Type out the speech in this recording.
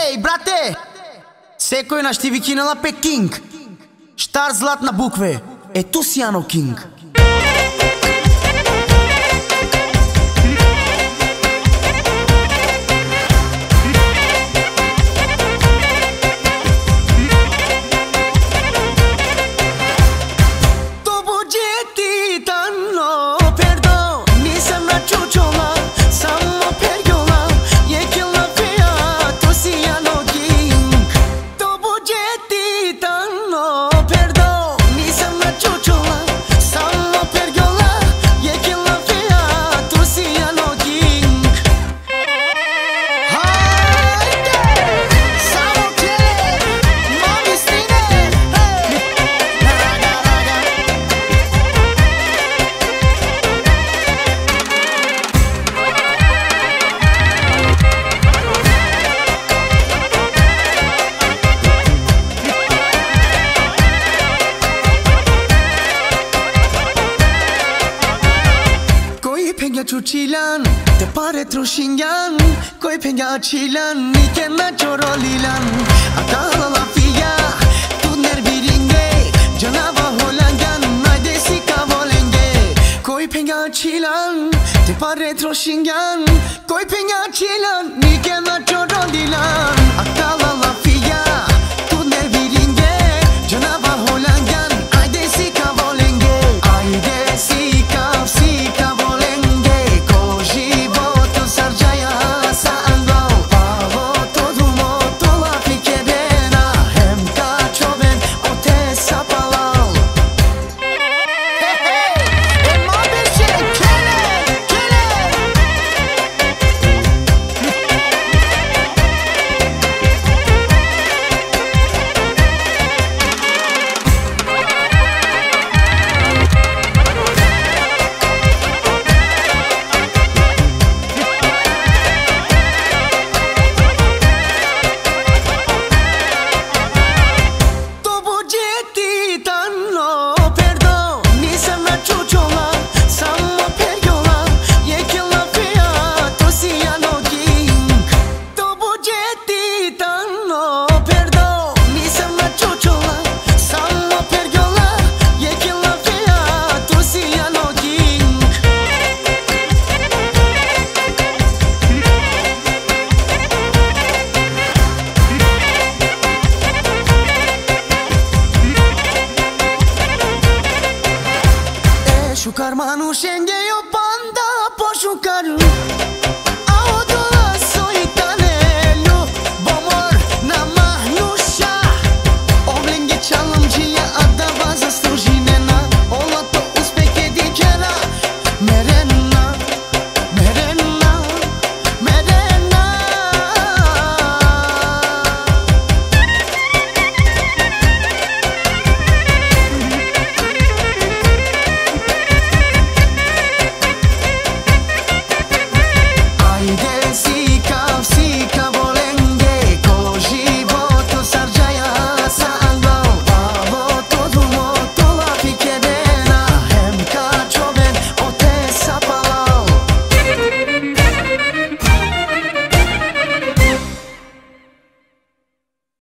Ej, brate! Секој на ще ви кинела Пекинг. Штар златна букве. Е ту си Ано Кинг. Chuchilan, te pare trushingan, koi penga chilan, ni kena chorolilan. Akala la fia, tu nerviringe, janava holangan, nai desi kavolenge. Koi penga chilan, te pare trushingan, koi penga chilan, ni kena chorolilan. Akala la fia, tu nerviringe, janava holangan, nai desi kavolenge. Ai desi Karman